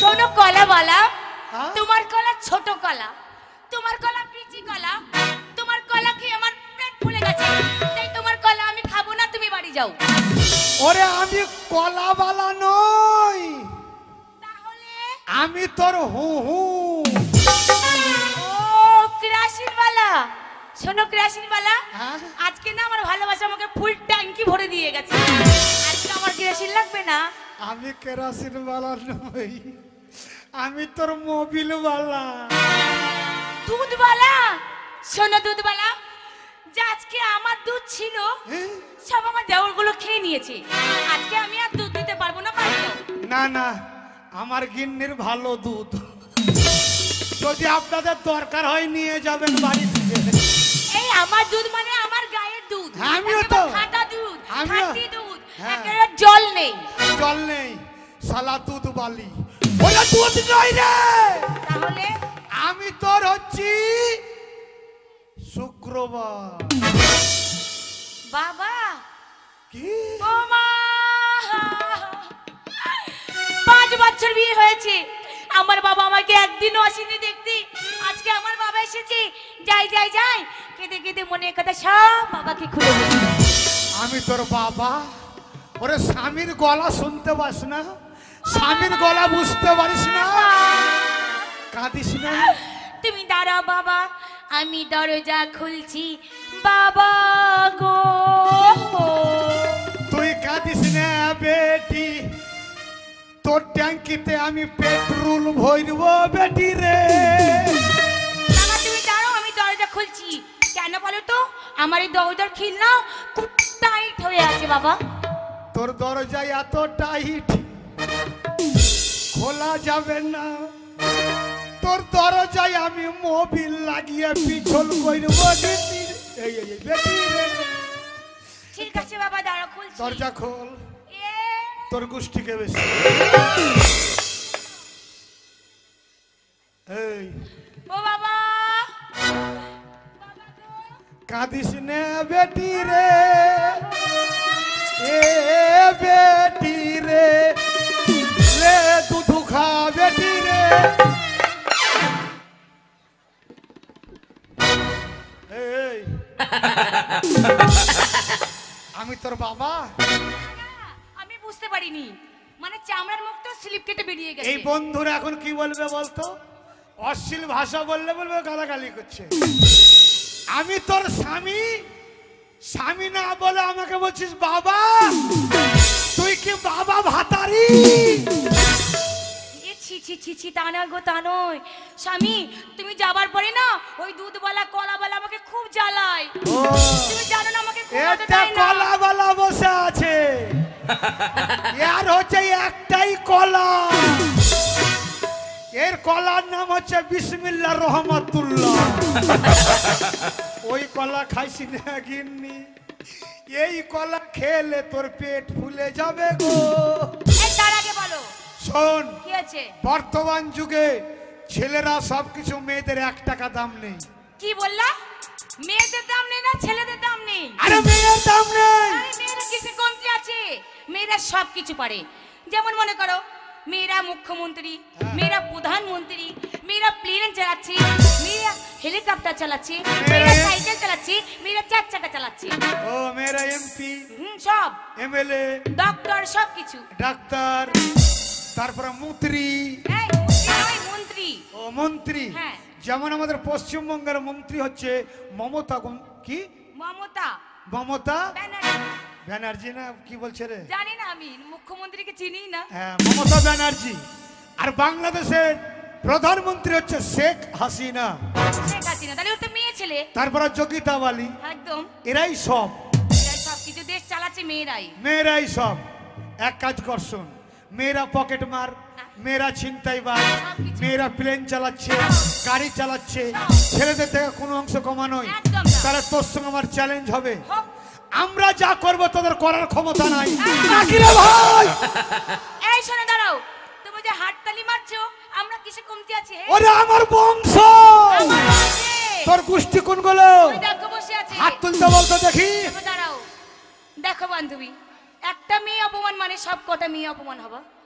শোনো কলাওয়ালা, তোমার কলা ছোট কলা, তোমার কলা পিচি কলা, তোমার কলা খেয়ে আমার পেট ফুলে গেছে, তাই তোমার কলা আমি খাবো না, তুমি বাড়ি যাও। ওরে আমি কলাওয়ালা নই, তাহলে আমি তোর হু হু। ও কেরাসিনওয়ালা। শোনো কেরাসিনওয়ালা, আজকে না আমার ভালোবাসা আমাকে ফুল ট্যাঙ্কি ভরে দিয়ে গেছে, আজকে আমার কেরাসিন লাগবে না। আমি কেরাসিনওয়ালা নই, আমি তোর মোবিলওয়ালা। দুধওয়ালা। শোনো দুধওয়ালা, যে আজকে আমার দুধ ছিল সব আমার দেওরগুলো খেয়ে নিয়েছে, আজকে আমি আর দুধ দিতে পারবো না। পারবো না না, আমার গিন্নির ভালো দুধ, যদি আপনাদের দরকার হয় নিয়ে যাবেন বাড়ি থেকে। এই আমার দুধ মানে আমার গায়ের দুধ, আমিও তো খাঁটা দুধ, আমিও খাঁটি দুধ, একেবারে জল নেই। জল নেই, শালা দুধ বালি। ওরা দুধ নয় রে, তাহলে আমি তোর হচ্ছি শুক্রবার। বাবা কি ও মা, 5 বছর বিয়ে হয়েছে, আমার বাবা আমাকে একদিনও আসেনি দেখতে, আজকে আমার বাবা এসেছে। যাই যাই যাই, কেঁদে কেঁদে মনে কথা সব বাবাকে খুলে বলি। আমি তোর বাবা? ওরে স্বামীর গলা শুনতে পাস না, স্বামীর গলা বুঝতে পারিস না, কাঁদিস না। তুমি দাঁড়াও বাবা, আমি দরজা খুলছি বাবা গো। তুই কাঁদিস না বেটি, তোর ট্যাঙ্কিতে আমি পেট্রোল ভরব বেটি রে। বাবা তুমি দাঁড়াও, আমি দরজা খুলছি। কেন বলো তো, আমার এই দরজার খিল না খুব টাইট হয়ে আছে বাবা। তোর দরজা এত টাইট, খোলা যাবে না। তোর দরজায় আমি মোবিল লাগিয়ে পিছল করব বেটি। এই এই এই বেটি রে। ঠিক আছে বাবা, দাঁড়াও খুলছি। দরজা খোল, এ, তোর গোষ্ঠীকে বেশি। এই ও বাবা, কাঁদিস না বেটি রে, এ বেটি রে, লে দুধ খা বেটি রে। এই আমি তোর বাবা? আমি বুঝতে পারিনি, মানে চামড়ার মুখ তো স্লিপ কেটে বেরিয়ে গেছে। এই বন্ধুরা এখন কি বলবে বলতো? অশ্লীল ভাষা বললে বলবে গালাগালি করছে। আমি তোর স্বামী, স্বামী না বলে আমাকে বলছিস বাবা? তুই কি বাবা ভাতারি? এ ছি ছি ছি ছি, তা না গো, তা নয় স্বামী। তুমি যাবার পরে না ওই দুধওয়ালা কলাওয়ালা আমাকে খুব জ্বালায়। তুমি জানো না আমাকে ঘুমাতে এটা দেয় না। কলাওয়ালা বসে আছে, এর হচ্ছে একটাই কলা, এর কলার নাম হচ্ছে বিসমিল্লাহ রহমাতুল্লাহ। ওই কলা খাইছি না গিন্নি, এই কলা খেলে তোর পেট ফুলে যাবে গো। এই তার আগে বলো শোন, কি আছে? বর্তমান যুগে ছেলেরা সবকিছু, মেয়েদের 1 টাকা দাম নেই। কি বললা? মেয়েদের দাম নেই না ছেলেদের দাম নেই? আরে মেয়ের দাম নেই। আরে মেয়েরা কিসে কমতি আছে? মেয়েরা সব কিছু পারে। যেমন মনে করো, মেয়েরা মুখ্যমন্ত্রী, মেয়েরা প্রধানমন্ত্রী, মেয়েরা প্লেন চালাচ্ছে, মেয়েরা হেলিকপ্টার চালাচ্ছে, মেয়েরা সাইকেল চালাচ্ছে, মেয়েরা 4 চাকা চালাচ্ছে। ও মেয়েরা এমপি, সব এমএলএ, ডক্টর, সব কিছু। ডাক্তার, তারপরে মন্ত্রী। এই মন্ত্রী নয়, মন্ত্রী। ও মন্ত্রী। হ্যাঁ। যেমন আমাদের পশ্চিমবঙ্গের মন্ত্রী হচ্ছে মমতা, কি মমতা মমতা ব্যানার্জি। ব্যানার্জি না কি বলছে রে? জানি না, আমি মুখ্যমন্ত্রীকে চিনি না। হ্যাঁ, মমতা ব্যানার্জি। আর বাংলাদেশের প্রধানমন্ত্রী হচ্ছে শেখ হাসিনা। শেখ হাসিনা, তাহলে ওর তো মেয়ে ছেলে। তারপরে যোগিতা বালি। একদম, এরাই সব, এরাই সব কিছু দেশ চালাচ্ছে মেয়েরাই। মেয়েরাই সব। এক কাজ করছুন, মেয়েরা পকেট মার, মেয়েরা ছিনতাইবাজ, মেয়েরা প্লেন চালাচ্ছে, গাড়ি চালাচ্ছে, ছেলেদের থেকে কোনো অংশ কমানোই। একদম না। তাহলে তোর সঙ্গে আমার চ্যালেঞ্জ হবে, হোক। আমরা যা করব তোদের করার ক্ষমতা নাই নাকি রে ভাই? এই শোনো, দাঁড়াও, তুমি যে হাততালি মারছো, আমরা কিসে কমতি আছে? ওরে আমার বংশ, আমার আছে। তোর গোষ্ঠী কোনগুলো? ওই দেখো বসে আছে। হাত তুলতে বলতো দেখি। তুমি দাঁড়াও, দেখো বান্ধবী, একটা মেয়ে অপমান মানে সব কটা মেয়ে অপমান হবা।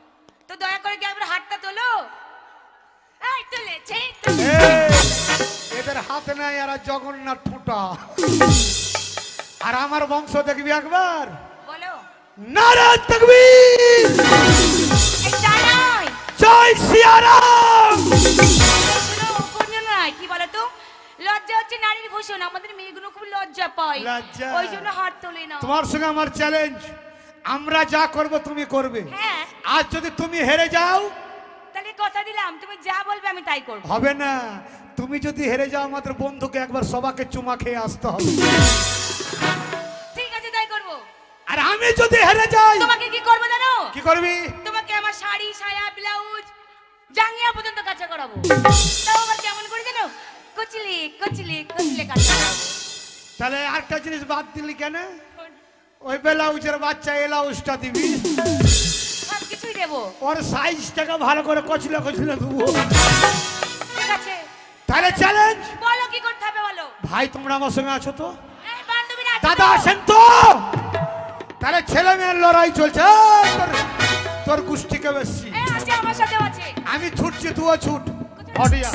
তো দয়া করে কি একবার হাতটা তোলো। এই তুলেছে এদের হাতে নাই আর জগন্নাথ ফুটা। আর আমার বংশ দেখবি একবার। বলো। নারা তাকবীর, এটা নয়, জয় সিয়ারাম। শোনো কোন নয়, কি বলো তো, লজ্জা হচ্ছে নারীর ভূষণ, আমাদের মেয়েগুলো খুব লজ্জা পায়, লজ্জা। ওই জন্য হাত তোলে না। তোমার সঙ্গে আমার চ্যালেঞ্জ, আমরা যা করব তুমি করবে। হ্যাঁ। আজ যদি তুমি হেরে যাও, তাহলে কথা দিলাম তুমি যা বলবে আমি তাই করব। হবে না। তুমি যদি হেরে যাও আমাদের বন্ধুকে একবার সবাকে চুমা খেয়ে আসতে হবে। ঠিক আছে তাই করব। আর আমি যদি হেরে যাই, তোমাকে কি করব জানো? কি করবি? তোমাকে আমার শাড়ি, সায়া, ব্লাউজ, জাঙ্গিয়া পর্যন্ত কাঁচা করাবো। তাও আবার কেমন করে জানো? কচলে কচলে কচলে কাঁচা করাবো। তাহলে আরেকটা জিনিস বাদ দিলি কেন? ওই ব্লাউজের বাচ্চা এলাউজটা দিবি। সব কিছুই দেবো। ওর সাইজটাকে ভালো করে কচলে কচলে দেবো। ঠিক আছে তাহলে চ্যালেঞ্জ। বলো কি করতে হবে বলো। ভাই তোমরা আমার সঙ্গে আছো তো? এই বান্ধবীরা আছে দাদা তো? আসেন তো। তাহলে ছেলে মেয়ের লড়াই চলছে। তোর গোষ্ঠীকে বেশি। এই আছে আমার সাথে আছে। আমি ছুটছি, তুইও ছুট। হটিয়া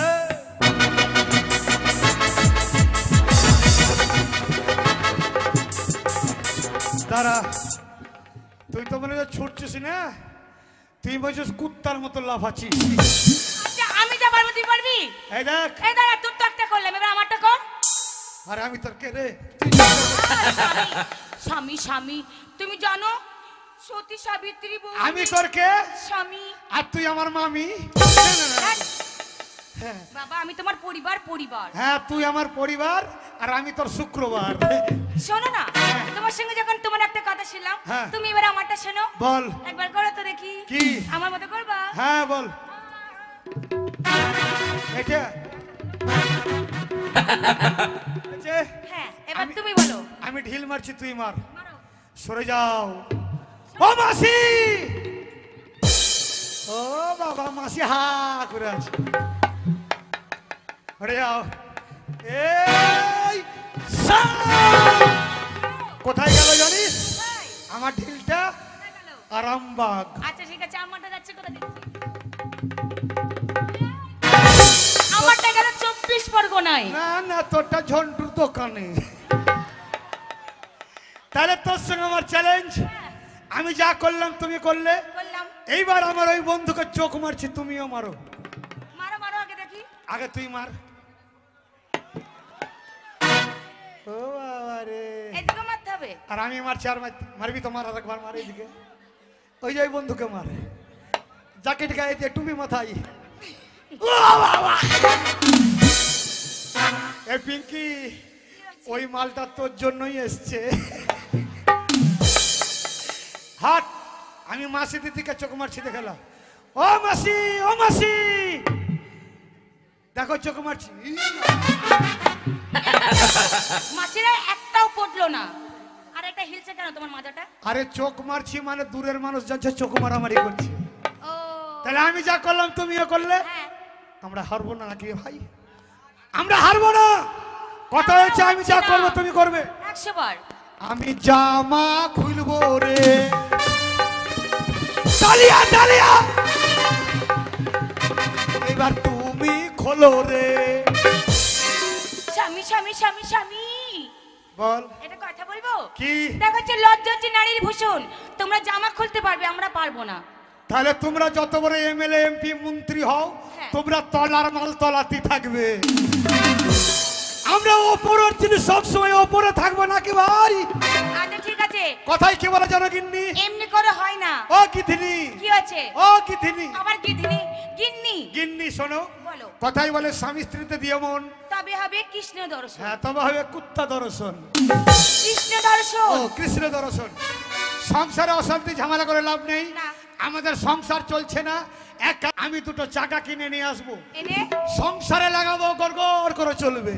দাঁড়া, তুই তো মনে হয় ছুটছিস না, তুই বলছিস কুত্তার মতো লাফাচ্ছিস। আচ্ছা আমি যা পারবো তুই পারবি? এই দেখ, এই দাঁড়া তোর তো একটা করলাম, এবার আমারটা কর। আরে আমি তোর কে রে? স্বামী স্বামী তুমি জানো সতী সাবিত্রী বউ আমি তোর কে? স্বামী। আর তুই আমার মামি। হ্যাঁ বাবা আমি তোমার পরিবার পরিবার। হ্যাঁ, তুই আমার পরিবার আর আমি তোর শুক্রবার। শোনো না, তোমার সঙ্গে যখন তোমার একটা কথা ছিলাম, হ্যাঁ। তুমি এবার আমারটা শোনো। বল। একবার করো তো দেখি। কি? আমার মতো করবা? হ্যাঁ বল। এটা আচ্ছা, হ্যাঁ এবার আমি- তুমি বলো। আমি ঢিল মারছি, তুই মার। মারো। সরে যাও। ও মাসি, ও বাবা, মাসি হা করে আছে। সরে যাও। এই কোথায় গেল জানিস? কোথায়? আমার ঢিলটা কোথায় গেল? আরামবাগ। আচ্ছা ঠিক আছে, আমারটা যাচ্ছে কোথা দেখছি। আমারটা গেল 24 পরগনায়। না না, তোরটা ঝন্টুর দোকানে। তাহলে তোর সঙ্গে আমার চ্যালেঞ্জ, আমি যা করলাম তুমি করলে। বললাম এইবার আমার ওই বন্ধুকে চোখ মারছি, তুমিও মারো। মারো মারো আগে দেখি। আগে তুই মার। ও বাবা রে। এদিকে মারতে হবে। আর আমি মারছি, আর মারবি তো মার, আর একবার মার এইদিকে। ওই যে ওই বন্ধুকে মার, জ্যাকেট গায়ে দিয়ে টুপি মাথায়। ও বাবা, এ পিঙ্কি, ওই মালটা তোর জন্যই এসছে। হাট, আমি মাসি দিদিকে চোখ মারছি, দেখালাম। ও মাসি, ও মাসি, দেখো চোখ মারছি। মাসিরা একটাও পড়লো না। আর একটা হিলছে কেন তোমার মাথাটা? আরে চোখ মারছি মানে দূরের মানুষ যাচ্ছে চোখ মারামারি করছে। ও তাহলে আমি যা করলাম তুমিও করলে। হ্যাঁ। আমরা হারবো না নাকি ভাই? আমরা হারবো না। কথা হয়েছে, আমি যা করবো তুমি করবে। 100 বার। আমি জামা খুলবো রে, তালিয়া তালিয়া, এবার তুমি খোলো রে। স্বামী স্বামী স্বামী স্বামী বল। এটা কথা বলবো কি? দেখো হচ্ছে লজ্জা হচ্ছে নারীর ভূষণ, তোমরা জামা খুলতে পারবে, আমরা পারবো না। তাহলে তোমরা যত বড় এমএলএ এমপি মন্ত্রী হও, হ্যাঁ। তোমরা তলার মাল তলাতেই থাকবে। আমরা ওপরের জিনিস সবসময় ওপরে থাকবো নাকি ভাই? আচ্ছা ঠিক আছে, কথাই কি বলে জানো গিন্নি? এমনি করে হয় না। ও গিন্নি, কি আছে? ও গিন্নি, আবার কি দিনি গিন্নি? গিন্নি শোনো, বলো। কথাই বলে স্বামী স্ত্রীতে দিও মন, তবে হবে কৃষ্ণ দর্শন। হ্যাঁ তবে হবে কুত্তা দর্শন। কৃষ্ণ ও দর্শন। কৃষ্ণ দর্শন। সংসারে অশান্তি ঝামেলা করে লাভ নেই। না। আমাদের সংসার চলছে না, আমি দুটো চাকা কিনে নিয়ে আসবো, এনে সংসারে লাগাবো, গড়গড় করে চলবে।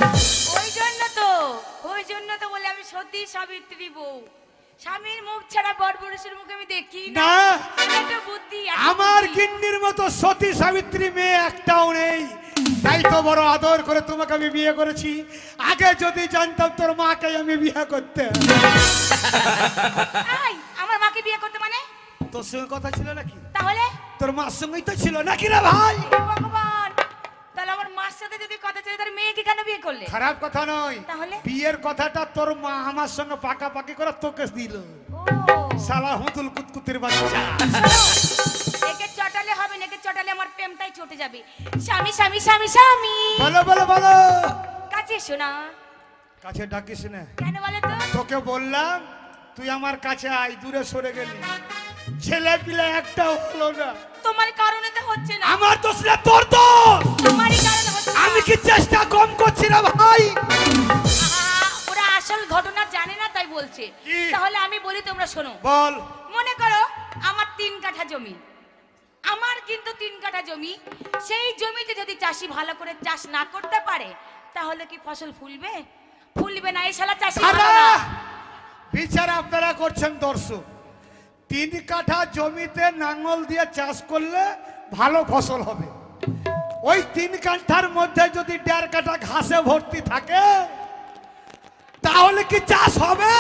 ওই জন্য তো বলে আমি সতী সাবিত্রী বউ। স্বামীর মুখ ছাড়া বর পুরুষের মুখ আমি দেখি না। না, এটা বুদ্ধি, এটা আমার বুদ্ধি। গিন্নির মতো সতী সাবিত্রী মেয়ে একটাও নেই, তাই তো বড় আদর করে তোমাকে আমি বিয়ে করেছি। আগে যদি জানতাম তোর মাকে আমি বিয়ে করতে। এই, আমার মাকে বিয়ে করতে মানে? তোর সঙ্গে কথা ছিল নাকি? তা তাহলে তোর মার সঙ্গেই তো ছিল নাকি রে ভাই? হে ভগবান, তাহলে আমার মার সাথে যদি কথা ছিল তার মেয়েকে কেন বিয়ে করলে? খারাপ কথা নয়, তাহলে? বিয়ের কথাটা তোর মা আমার সঙ্গে পাকাপাকি করে তোকে দিল। ও শালা হুতুল কুতকুতির বাচ্চা। শোনো, একে চটালে হবে না, একে চটালে আমার প্রেমটাই চটে যাবে। স্বামী স্বামী স্বামী স্বামী, বলো বলো বলো। কাছে এসো না। কাছে ডাকিস না। কেন বলো তো? তোকে বললাম তুই আমার কাছে আয়, দূরে সরে গেলি। ছেলে পিলে একটাও হলো না। তোমার কারণে তো হচ্ছে না। আমার দোষ না, তোর দোষ। তোমারই কারণে হচ্ছে না। আমি কি চেষ্টা কম করছি না ভাই? ওরা আসল ঘটনা জানে না তাই বলছে। কি? তাহলে আমি বলি, তোমরা শোনো। বল। মনে করো আমার 3 কাঠা জমি, আমার কিন্তু 3 কাঠা জমি। সেই জমিতে যদি চাষি ভালো করে চাষ না করতে পারে তাহলে কি ফসল ফুলবে? ফুলবে না। এই শালা চাষি ভালো না। বিচার আপনারা করছেন দর্শক। 3 কাঠা জমিতে নাঙ্গল দিয়ে চাষ করলে ভালো ফসল হবে। ওই 3 কাঠার মধ্যে যদি 1.5 কাঠা ঘাসে ভর্তি থাকে তাহলে কি চাষ হবে?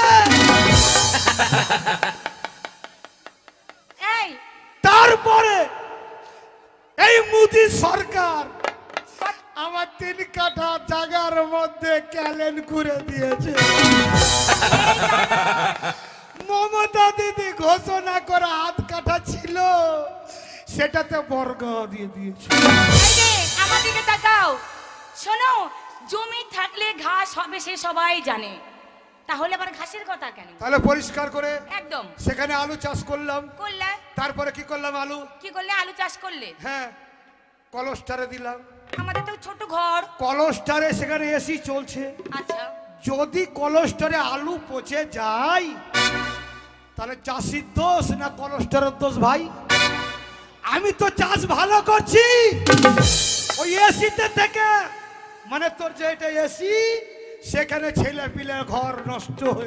এই তারপরে এই মোদি সরকার আমার 3 কাঠা জায়গার মধ্যে ক্যালেন করে দিয়েছে। মমতা দিদি ঘোষণা করা 8 কাঠা ছিল, সেটাতে বর্গ দিয়ে দিয়েছে। এই যে আমার দিকে তাকাও। শোনো, জমি থাকলে ঘাস হবে সে সবাই জানে, তাহলে আবার ঘাসের কথা কেন? তাহলে পরিষ্কার করে একদম সেখানে আলু চাষ করলাম। করলে তারপরে কি করলাম? আলু কি করলে? আলু চাষ করলে। হ্যাঁ, কলস্টারে দিলাম। আমাদের তো ছোট ঘর। কলস্টারে সেখানে এসি চলছে। আচ্ছা, যদি কলস্টারে আলু পচে যায় তাহলে চাষির দোষ না কলস্টারের দোষ ভাই? আমি তো চাষ ভালো করছি ওই এসিতে থেকে। মানে তোর যে এটা এসি, সেখানে ছেলে পিলে ঘর নষ্ট হয়ে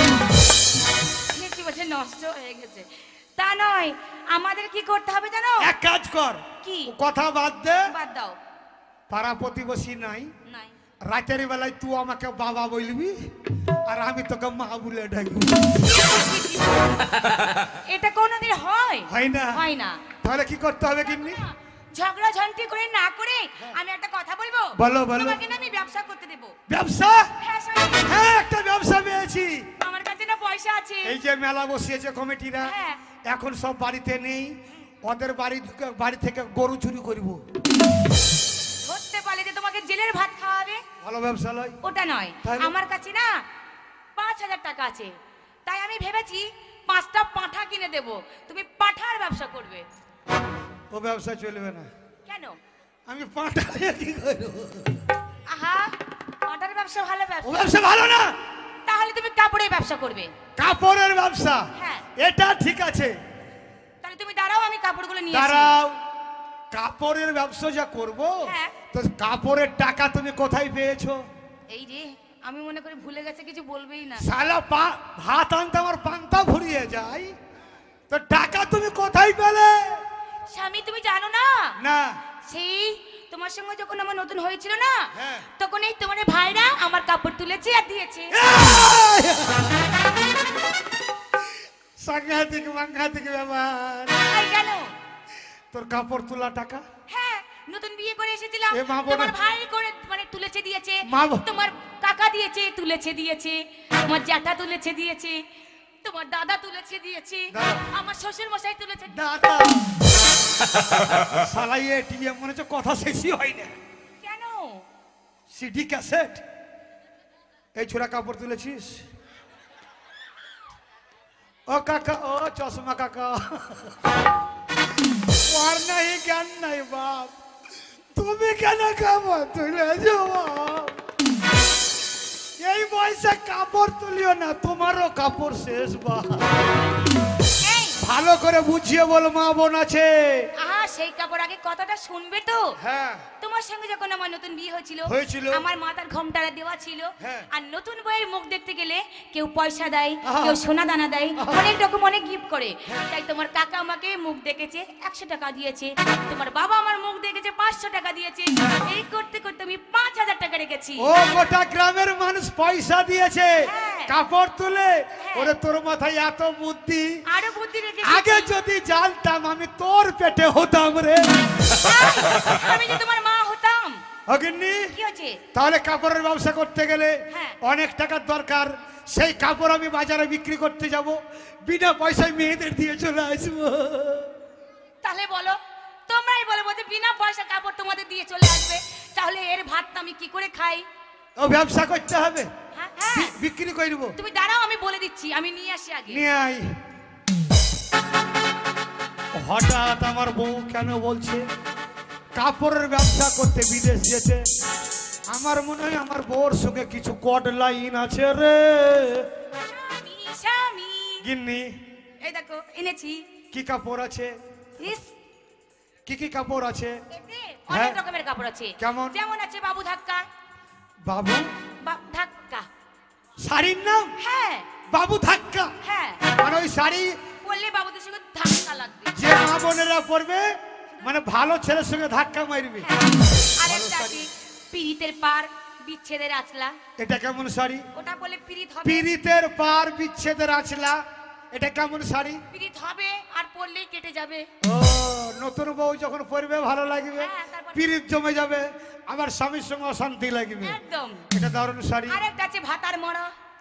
দেখছি বলছে নষ্ট হয়ে গেছে। তা নয়, আমাদের কি করতে হবে জানো? এক কাজ কর। কি? কথা বাদ দে। বাদ দাও। পাড়া প্রতিবেশী নাই, নাই। রাতের বেলায় তুই আমাকে বাবা বলবি আর আমি তোকে মা বলে ডাকবি। এটা কোনোদিন হয়? হয় না? হয় না। তাহলে কি করতে হবে গিন্নি? ঝগড়া ঝান্টি করে না করে আমি একটা কথা বলবো। বলো, বলো। তোমাকে না আমি ব্যবসা করতে দেব। ব্যবসা? হ্যাঁ স্বামী। হ্যাঁ, একটা ব্যবসা পেয়েছি। আমার কাছে না পয়সা আছে। এই যে মেলা বসিয়েছে কমিটিরা, হ্যাঁ। এখন সব বাড়িতে নেই। ওদের বাড়ি থেকে গরু চুরি করব। ধরতে পারলে যে তোমাকে জেলের ভাত খাওয়াবে। ভালো ব্যবসা লয়? ওটা নয়, তাহলে? আমার কাছে না 5,000 টাকা আছে, তাই আমি ভেবেছি 5টা পাঁঠা কিনে দেব, তুমি পাঁঠার ব্যবসা করবে। ও ব্যবসা চলবে না। কেন? আমি পাঁঠা দিয়ে কি করব? আহা, পাঁঠার ব্যবসা ভালো ও ব্যবসা। ব্যবসা ভালো না? তাহলে তুমি কাপড়ের ব্যবসা করবে। কাপড়ের ব্যবসা? হ্যাঁ। এটা ঠিক আছে। তাহলে তুমি দাঁড়াও, আমি কাপড়গুলো নিয়ে আসি। দাঁড়াও, কাপড়ের ব্যবসা যা করব, হ্যাঁ। তো কাপড়ের টাকা তুমি কোথায় পেয়েছো? এই রে, আমি মনে করি ভুলে গেছে, কিছু বলবেই না। শালা ভাত আনতে আমার পান্তা ফুরিয়ে যায়, তো টাকা তুমি কোথায় পেলে? স্বামী তুমি জানো না, না। সেই তোমার সঙ্গে যখন আমার নতুন হয়েছিল না, হ্যাঁ। তখন এই তোমার ভাইরা আমার কাপড় তুলেছে আর দিয়েছে। সাংঘাতিক মাংঘাতিক ব্যাপার। এই কেন? তোর কাপড় তোলা টাকা? হ্যাঁ, নতুন বিয়ে করে এসেছিলাম, এ মা বোনে- তোমার ভাই করে মানে তুলেছে দিয়েছে, মা- তোমার কাকা দিয়েছে তুলেছে দিয়েছে, তোমার জ্যাঠা তুলেছে দিয়েছে, তোমার দাদা তুলেছে দিয়েছে, দাদা। আমার শ্বশুর মশাই তুলেছে। দাদা শালা এটিএম মনে হচ্ছে কথা শেষই হয় না। কেন? CD cassette. এই ছোড়া কাপড় তুলেছিস? ও কাকা, ও চশমা কাকা, ওর নাই জ্ঞান নাই বাপ, তুমি কেন কাপড় তুলেছো বাপ? এই বয়সে কাপড় তুলিও না, তোমারও কাপড় শেষ বাপ। এই ভালো করে বুঝিয়ে বল, মা বোন আছে। আহা, সেই কাপড় আগে কথাটা শুনবে তো। হ্যাঁ। তোমার সঙ্গে যখন আমার নতুন বিয়ে হয়েছিল, হয়েছিল। আমার মাথার ঘোমটাটা দেওয়া ছিল, হ্যাঁ। আর নতুন বইয়ের মুখ দেখতে গেলে কেউ পয়সা দেয়, আহা। কেউ সোনা দানা দেয়, আহা। অনেক রকম অনেক গিফট করে। তাই তোমার কাকা আমাকে মুখ দেখেছে 100 টাকা দিয়েছে, তোমার বাবা আমার মুখ দেখেছে 500 টাকা দিয়েছে, এই করতে করতে আমি 5,000 টাকা রেখেছি। ও গোটা গ্রামের মানুষ পয়সা দিয়েছে, হ্যাঁ। কাপড় তুলে হ্যাঁ। ওরে তোর মাথায় এত বুদ্ধি, আরো বুদ্ধি রেখে আগে যদি জানতাম আমি তোর পেটে হতাম রে। আমি যে তোমার মা হতাম। অগিন্নি কি হচ্ছে? তাহলে কাপড়ের ব্যবসা করতে গেলে হ্যাঁ। অনেক টাকার দরকার। সেই কাপড় আমি বাজারে বিক্রি করতে যাব, বিনা পয়সায় মেয়েদের দিয়ে চলে আসবো। তাহলে বলো, তোমরাই বলো যে বিনা পয়সা কাপড় তোমাদের দিয়ে চলে আসবে, তাহলে এর ভাতটা আমি কি করে খাই? ও ব্যবসা করতে হবে, হ্যাঁ হ্যাঁ, বিক্রি করব। তুমি দাঁড়াও, আমি বলে দিচ্ছি, আমি নিয়ে আসি আগে। নিয়ে আই। হঠাৎ আমার বউ কেন বলছে কাপড়ের ব্যবসা করতে বিদেশ যেতে? আমার মনে হয় আমার বউর সঙ্গে কিছু কড লাইন আছে রে। স্বামী, স্বামী, গিন্নি এই দেখো এনেছি। কি কাপড় আছে? ইস, কি কি কাপড় আছে? এতে হ্যাঁ। অনেক রকমের কাপড় আছে। কেমন? যেমন আছে বাবু ধাক্কা। বাবু ধাক্কা, শাড়ির নাম হ্যাঁ বাবু ধাক্কা। হ্যাঁ, আর ওই শাড়ি বললে বাবুদের সঙ্গে ধাক্কা লাগবে। যে মা বোনেরা পরবে, মানে ভালো ছেলের সঙ্গে ধাক্কা মারবে। আর একটা আছে পিরিতের পার বিচ্ছেদের আছলা। এটা কেমন শাড়ি? ওটা বলে পিরিত হবে। পীড়িতের পার বিচ্ছেদের আছলা, এটা কেমন শাড়ি? পিরিত হবে আর পরলেই কেটে যাবে। ও, নতুন বউ যখন পরবে ভালো লাগবে, হ্যাঁ, তারপর- পীড়িত জমে যাবে, আবার স্বামীর সঙ্গে অশান্তি লাগবে। একদম। এটা দারুণ শাড়ি। আর একটা আছে ভাতার মরা।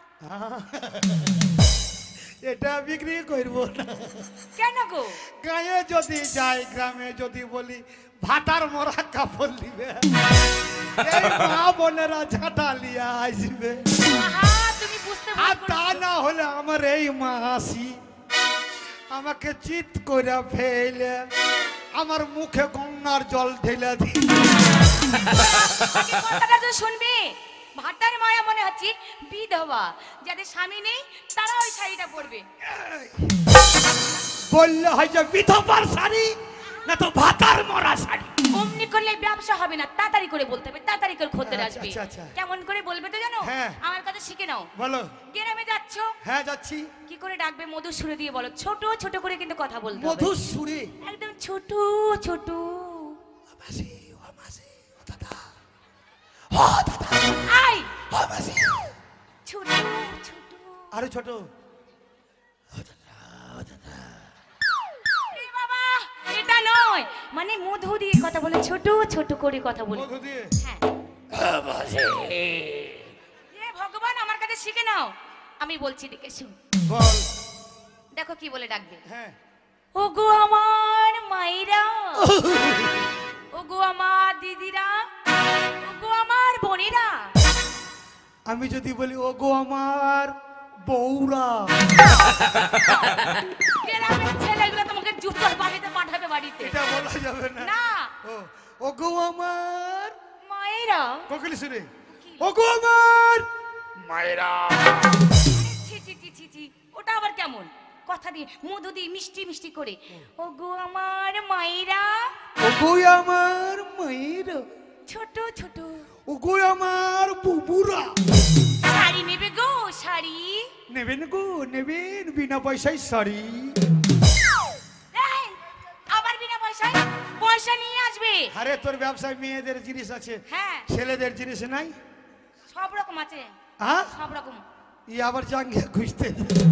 এটা বিক্রি করবো না। কেন গো? গায়ে যদি যাই, গ্রামে যদি বলি ভাতার মরা কাপড় নিবে, এই মা বোনেরা ঝাঁটা লিয়া আসবে। আহা, তুমি বুঝতে ভুল আর তা করেছো। না হলে আমার এই মাসি আমাকে চিৎ করে ফেলে আমার মুখে গঙ্গার জল ঢেলে দিল। আগে কথাটা তো শুনবে। ভাতার মায়া মনে হচ্ছে বিধবা, যাদের স্বামী নেই তারা ওই শাড়িটা পরবে। বললে হয় যে বিধবার শাড়ি, না তো ভাতার মরা শাড়ি। অমনি করলে ব্যবসা হবে না, তাড়াতাড়ি করে বলতে হবে, তাড়াতাড়ি করে খদ্দের আচ্ছা, আসবে। আচ্ছা, আচ্ছা। কেমন করে বলবে তো জানো? হ্যাঁ। আমার কথা শিখে নাও। বলো। গ্রামে যাচ্ছো, হ্যাঁ যাচ্ছি। কি করে ডাকবে? মধুর সুরে দিয়ে বলো, ছোট ছোট করে কিন্তু কথা বলতে হবে। মধুর সুরে। একদম ছোট ছোট। মাসি, ও মাসি, ও দাদা, ও দাদা, আই, ও মাসি। ছোট ছোট। আরে ছোট। এ বাবা, এটা নয়, মানে মধু দিয়ে কথা বলে, ছোট ছোট করে কথা বলে। মধু দিয়ে। হ্যাঁ। এ ভগবান, আমার কাছে শিখে নাও। আমি বলছি, দেখে শুন। বল। দেখো কি বলে ডাকবে। হ্যাঁ। ওগো আমার মায়েরা, ওগো আমার দিদিরা, ওগো আমার বোনেরা। আমি যদি বলি ও গো আমার বউরা, গ্রামের ছেলেগুলো তোমাকে জুতোর বাড়িতে পাঠাবে বাড়িতে। এটা বলা যাবে না। না, ও গো আমার মায়েরা। কোকিল সুরে, ও গো আমার মায়েরা। ছি ছি ছি ছি ছি, ওটা আবার কেমন কথা দিয়ে, মধু দিয়ে মিষ্টি মিষ্টি করে। ওগো আমার মায়েরা, ও গো আমার মায়েরা, ছোট ছোট। ও গো আমার বুবুরা। শাড়ি নেবে গো, শাড়ি। নেবেন গো, নেবেন বিনা পয়সায় শাড়ি। এই, আবার বিনা পয়সায়? পয়সা নিয়ে আসবে। আরে তোর ব্যবসায় মেয়েদের জিনিস আছে, হ্যাঁ, ছেলেদের জিনিস নাই? সব রকম আছে, হ্যাঁ, সব রকম। ই আবার জাঙ্গিয়া খুঁজতে।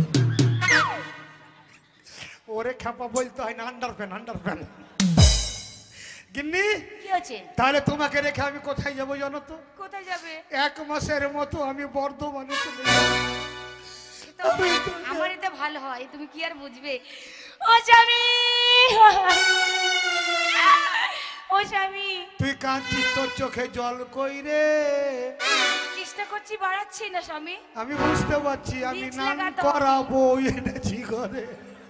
ওরে খাপা বলতে হয় না, আন্ডারপ্যান আন্ডারপ্যান। গিন্নি, কি হচ্ছে? তাহলে তোমাকে রেখে আমি কোথায় যাবো জানো তো? কোথায় যাবে? 1 মাসের মতো আমি বর্ধমানে চলে যাবো। এ তো আমার এতে ভালো হয়, তুমি কি আর বুঝবে। ও স্বামী, ও স্বামী, তুই কাঁদছিস, তোর চোখে জল কই রে? চেষ্টা করছি, বাড়াচ্ছি না স্বামী। আমি বুঝতে পারছি, আমি বীজ নাম লাগাতে করাবো এনেছি ঘরে।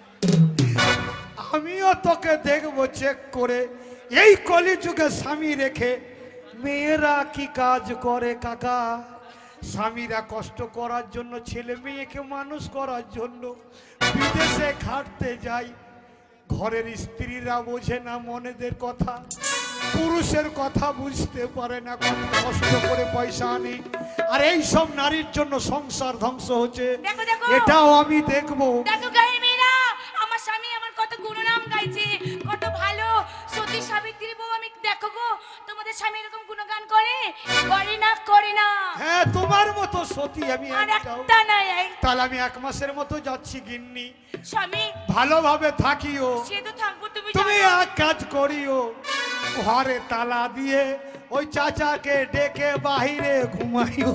আমিও তোকে দেখবো চেক করে, এই কলিযুগে স্বামী রেখে মেয়েরা কি কাজ করে কাকা। স্বামীরা কষ্ট করার জন্য, ছেলে মেয়েকে মানুষ করার জন্য বিদেশে খাটতে যায়। ঘরের স্ত্রীরা বোঝে না মনেদের কথা, পুরুষের কথা বুঝতে পারে না, কত কষ্ট করে পয়সা আনে। আর এই সব নারীর জন্য সংসার ধ্বংস হচ্ছে, দেখো, দেখো। এটাও আমি দেখবো। দেখো গায়ে মেয়েরা, আমার স্বামী আমার কত গুণনাম গাইছে, কত ভালো সতী সাবিত্রী বউ। আমি দেখো গো, তোমাদের তোমাদের স্বামী এরকম গুণগান করে? করে না, করে না। হ্যাঁ তোমার মতো সতী আমি আর একটাও। একটা নাই। তাহলে আমি 1 মাসের মতো যাচ্ছি গিন্নি, স্বামী ভালোভাবে থাকিও। সে তো থাকবো, তুমি তুমি জানো। এক কাজ করিও, ঘরে তালা দিয়ে ওই চাচাকে ডেকে বাহিরে ঘুমাইও।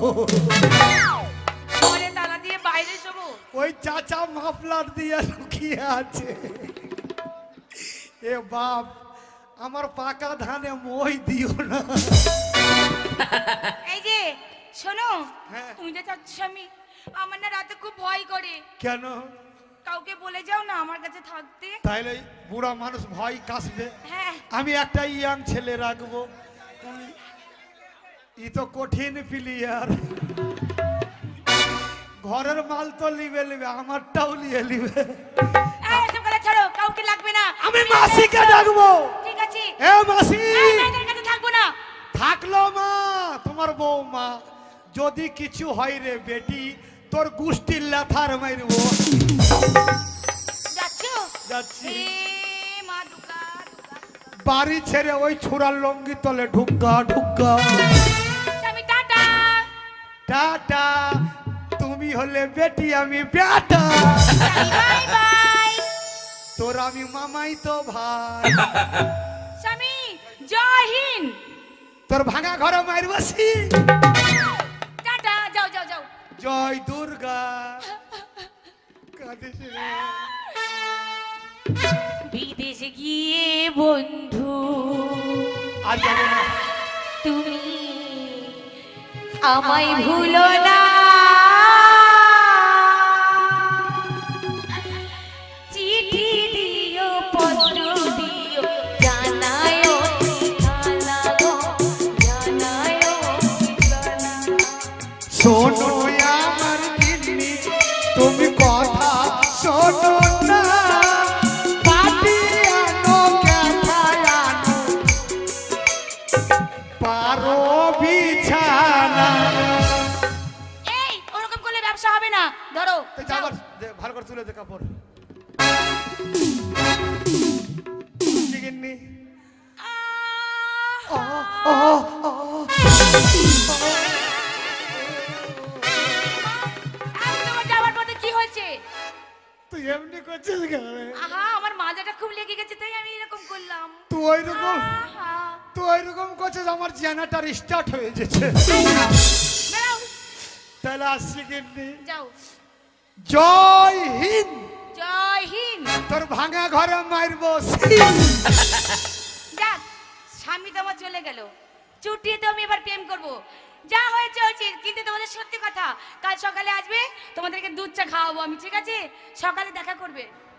ঘরে তালা দিয়ে বাইরে শোবো? ওই চাচা মাফলার দিয়ে লুকিয়ে আছে। এ বাপ, আমার পাকা ধানে মই দিও না। এই যে শোনো, হ্যাঁ। তুমি যে চাচ্ছ স্বামী, আমার না রাতে খুব ভয় করে। কেন? কাউকে বলে যাও না আমার কাছে থাকতে। তাইলে বুড়া মানুষ ভয় কাশবে। হ্যাঁ। আমি একটা ইয়াং ছেলে রাখবো। ই তো কঠিন প্লেয়ার, ঘরের মাল তো লিবে লিবে, আমারটাও লিয়ে লিবে। এই এসব কথা ছাড়ো, কাউকে লাগবে না। আমি মাসিকে ডাকবো। ঠিক আছে। এ মাসি, এই মেয়েদের কাছে থাকবো না। থাকলো মা, তোমার বউ মা, যদি কিছু হয় রে বেটি, তোর গুষ্টির লাথার মারবো। যাচ্ছো? যাচ্ছি। এ মা, ঢুকা ঢুকা। বাড়ি ছেড়ে ওই ছুরার লঙ্গি তলে ঢুকা ঢুকা। স্বামী টাটা। টাটা, তুমি হলে বেটি আমি বেটা, বাই বাই। তোর আমি মামাই তো ভাই। স্বামী জয় হিন্দ। তোর ভাঙা ঘরে মার বসি। টাটা, যাও যাও যাও। জয় দুর্গা। কাঁদিস রে। বিদেশে গিয়ে বন্ধু আর যাবো না। তুমি আমায় ভুলো না। চিঠি দিও, পত্র দিও, জানায়ও ঠিকানা গো, জানায়ও ঠিকানা। শোনো আমার গিন্নি, তুমি কথা শোনো না। পাটি আনো ক্যাথায় আনো, পারো বিছানা। এই ওরকম করলে ব্যবসা হবে না, ধরো। তো যাবার ভালো করে তুলে দে কাপড়। গিন্নি, ও ও ও তোমার যাওয়ার পথে কি হয়েছে? তুই এমনি করছিস কেন? আহা, আমার মাজাটা খুব লেগে গেছে, তাই আমি এরকম করলাম। তুই ওইরকম আহা। তুই ওইরকম করছিস, আমার জেনারেটর স্টার্ট হয়ে গেছে। বেরাও। তাহলে আসছি গিন্নি। যাও। জয় হিন্দ। জয় হিন্দ। তোর ভাঙা ঘরে মারবো। যাক, স্বামী তো আমার চলে গেল, চুটিয়ে তো আমি এবার প্রেম করব। যা হয়েছে হয়েছে, কিন্তু তোমাদের সত্যি কথা, কাল সকালে আসবে, তোমাদেরকে দুধ চা খাওয়াবো আমি, ঠিক আছে? সকালে দেখা করবে।